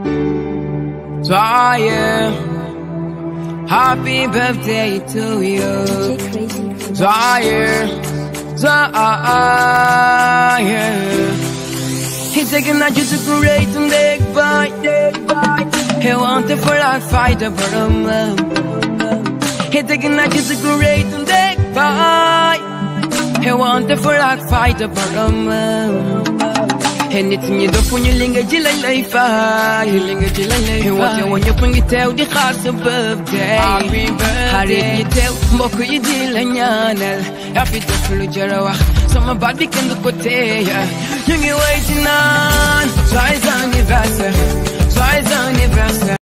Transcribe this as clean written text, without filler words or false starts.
Zaya, happy birthday to you. Zaya, Zaya. He's taking that you to great and big bite. He wanted for that fight for him. He's taking that you to great and big bite. He wanted for that fight for him. Anything you do for you linger till I life, you linger till I life. What you want you bring it out the heart's a birthday. Happy birthday. How did you tell Moko you deal and yanel? Happy to follow Jarawa. Some body can do cotea. You're waiting on. So I anniversary.